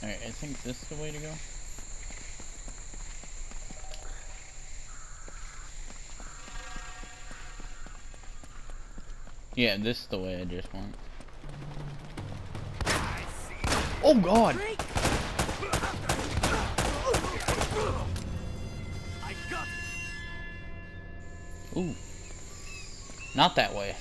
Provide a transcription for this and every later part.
Alright, I think this is the way to go. Yeah, this is the way I just went. Oh god! Ooh. Not that way.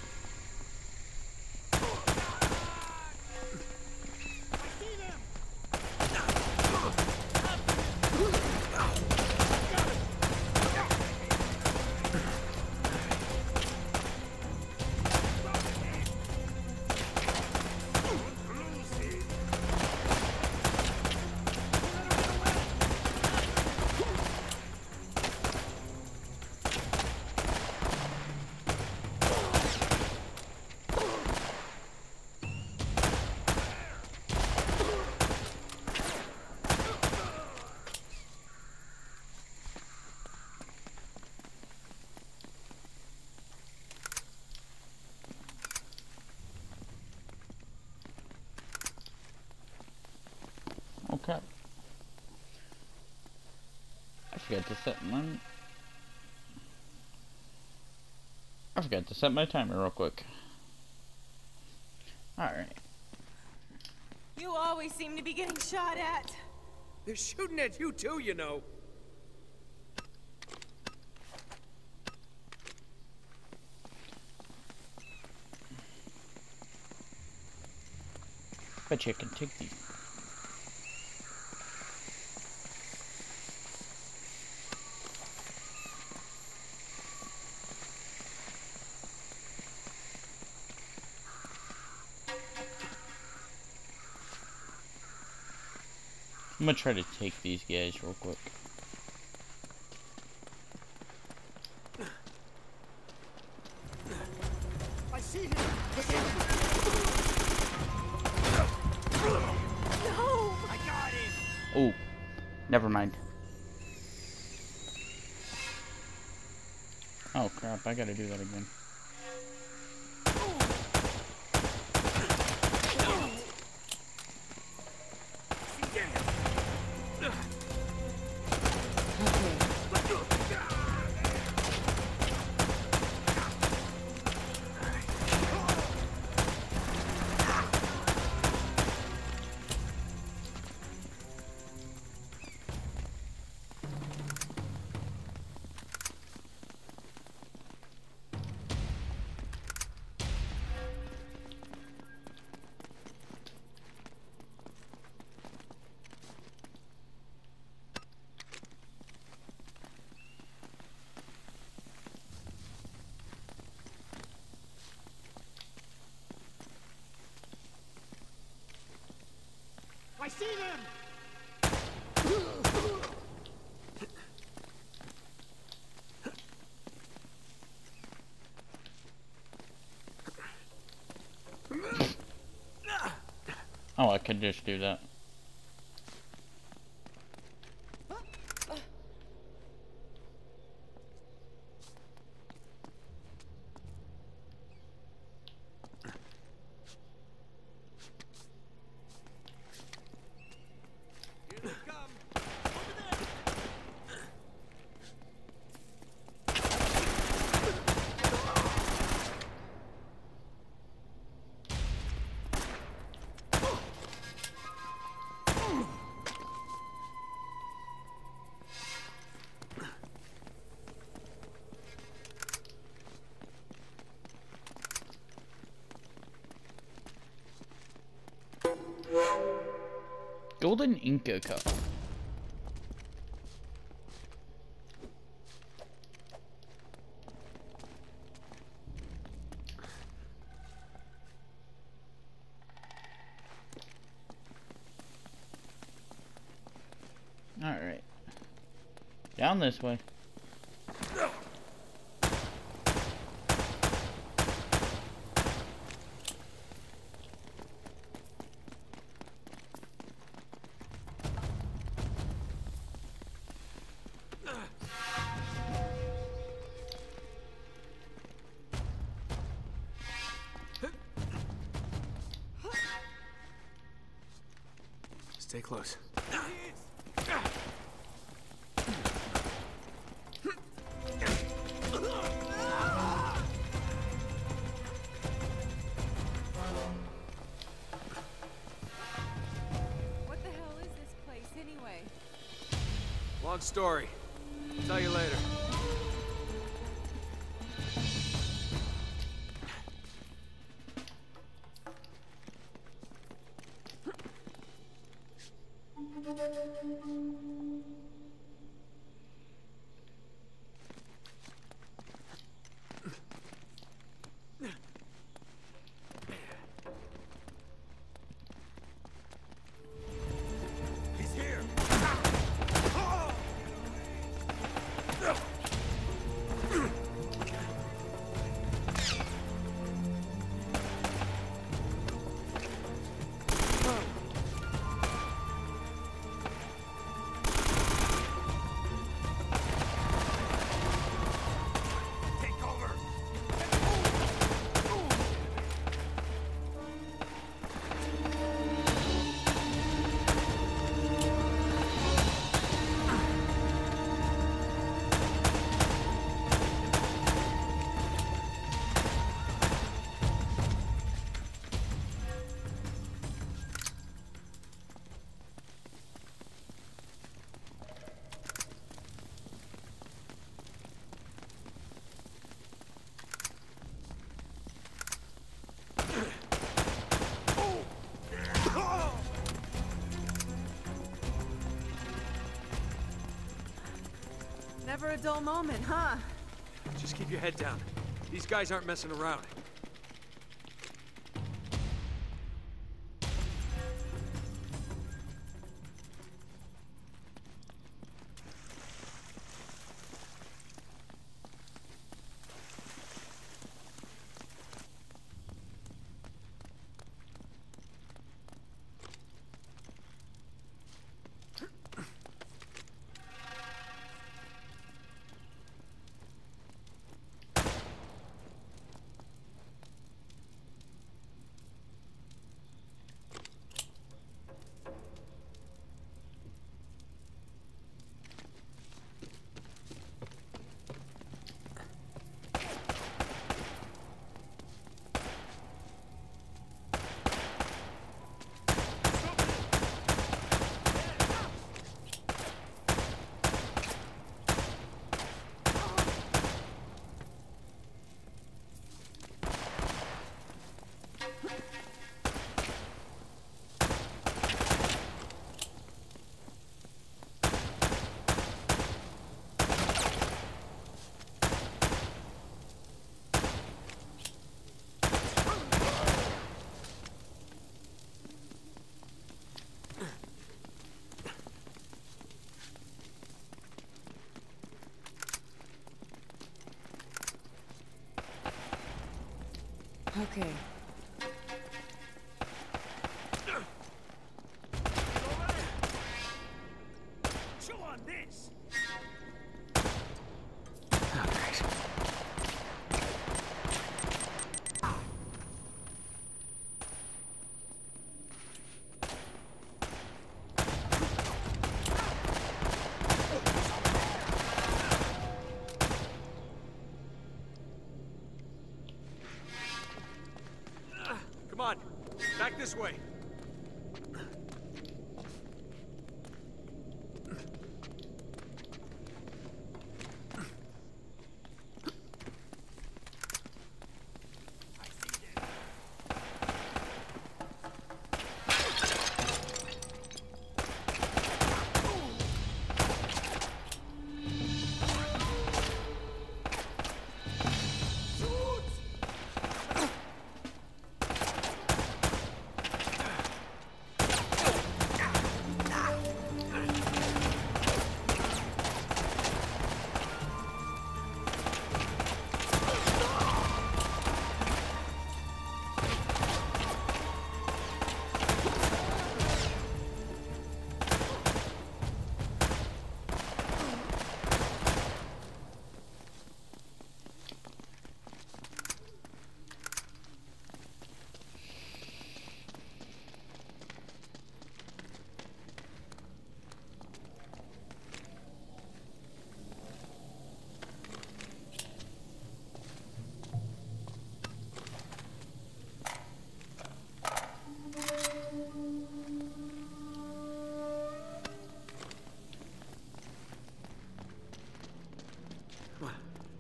Okay. I forgot to set my timer real quick. Alright. You always seem to be getting shot at. They're shooting at you too, you know. Bet you can take these. I'm gonna try to take these guys real quick. I see him. No! I got him. Oh, never mind. Oh crap, I gotta do that again. I see them. Oh, I could just do that. Here they come. Golden Inca Cup. Alright. Down this way. Stay close. What the hell is this place anyway? Long story. Tell you later. He's here. Take over. Never a dull moment, huh? Just keep your head down. These guys aren't messing around. Okay. Chew on this. Oh, great. Come on, back this way.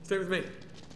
Stay with me.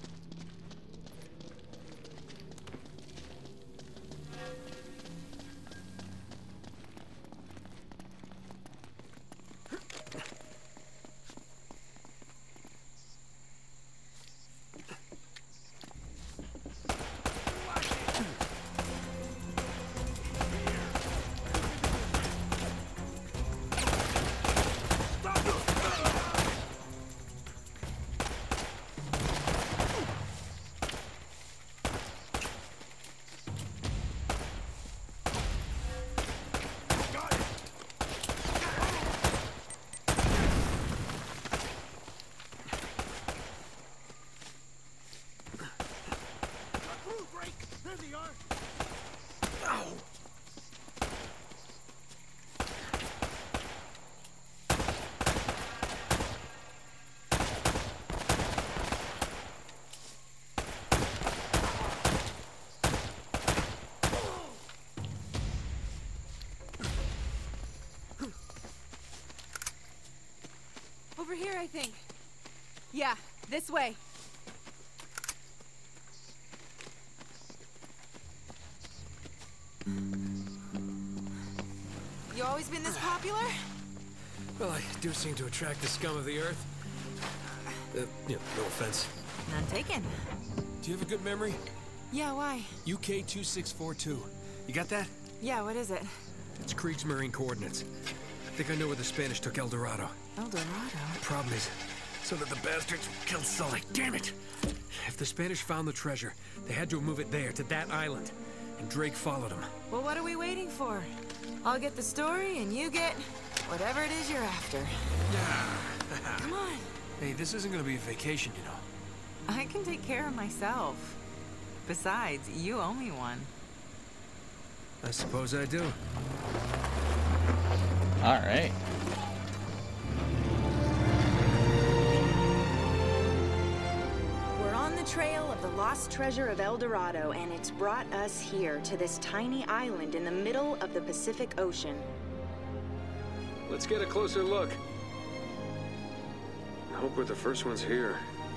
Over here, I think. Yeah, this way. You always been this popular? Well, I do seem to attract the scum of the earth. No offense. None taken. Do you have a good memory? Yeah, why? UK 2642. You got that? Yeah, what is it? It's Kriegsmarine coordinates. I think I know where the Spanish took El Dorado. El Dorado? Problem is, so that the bastards killed Sully. Damn it! If the Spanish found the treasure, they had to move it there, to that island. And Drake followed them. Well, what are we waiting for? I'll get the story, and you get whatever it is you're after. Come on. Hey, this isn't gonna be a vacation, you know. I can take care of myself. Besides, you owe me one. I suppose I do. Alright. We're on the trail of the lost treasure of El Dorado, and it's brought us here to this tiny island in the middle of the Pacific Ocean. Let's get a closer look. I hope we're the first ones here.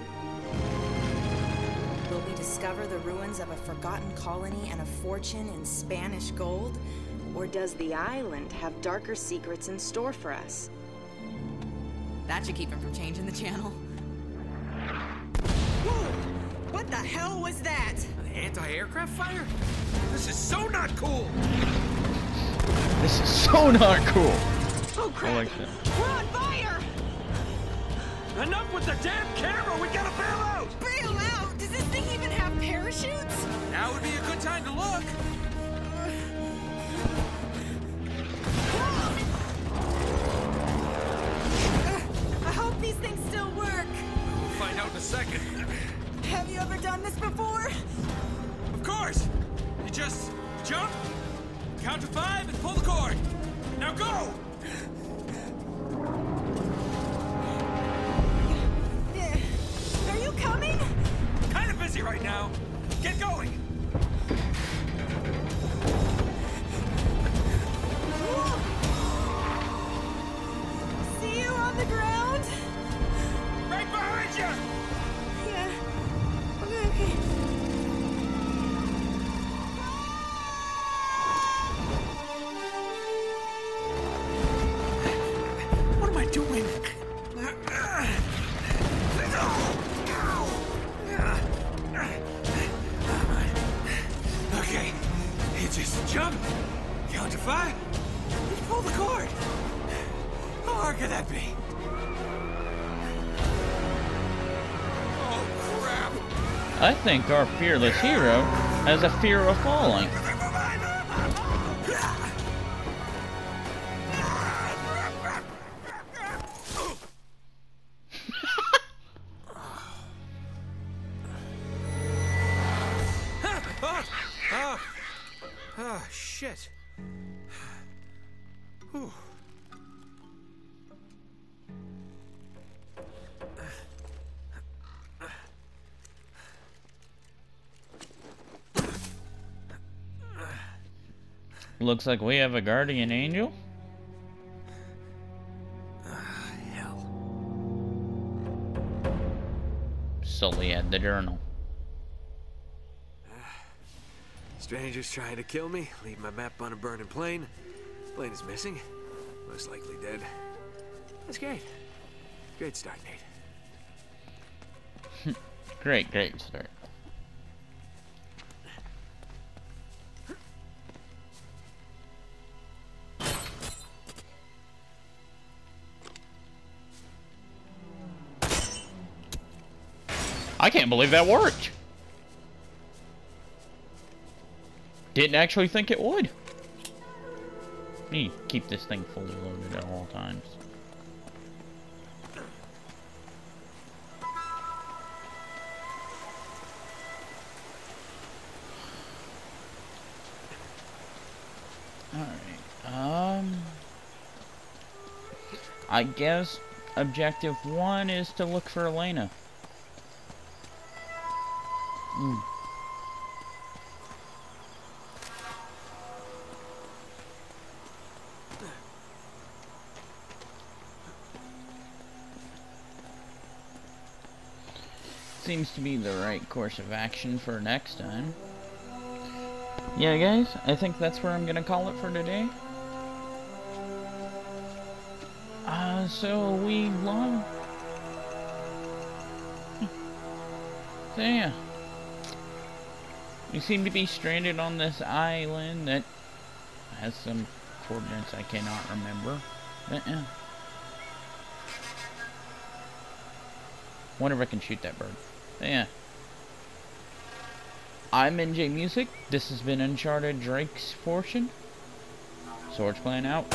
Will we discover the ruins of a forgotten colony and a fortune in Spanish gold? Or does the island have darker secrets in store for us? That should keep him from changing the channel. Whoa! What the hell was that? An anti-aircraft fire? This is so not cool! This is so not cool. Oh crap! I like that. We're on fire! Enough with the damn camera! We gotta bail out! Bail out? Does this thing even have parachutes? Now would be a good time to look. I hope these things still work. We'll find out in a second. Have you ever done this before? Of course! You just jump, count to 5, and pull the cord. Now go! Are you coming? Kind of busy right now. Get going! See you on the ground? Right behind you! Yeah. Okay. What am I doing? Okay, you just jump, count to 5, and pull the cord. How hard could that be? Oh, crap. I think our fearless hero has a fear of falling. Shit. Whew. Looks like we have a guardian angel. Hell. So the journal. Strangers trying to kill me, leave my map on a burning plane. Plane is missing. Most likely dead. That's great. Great start, Nate. Great start. I can't believe that worked. Didn't actually think it would. Need to keep this thing fully loaded at all times. Alright, I guess objective 1 is to look for Elena. Seems to be the right course of action for next time. Yeah, guys, I think that's where I'm gonna call it for today. So we love... So yeah. We seem to be stranded on this island that has some coordinates I cannot remember. But yeah. Wonder if I can shoot that bird. But yeah. I'm NJ Music. This has been Uncharted Drake's Portion. Swords Clan out.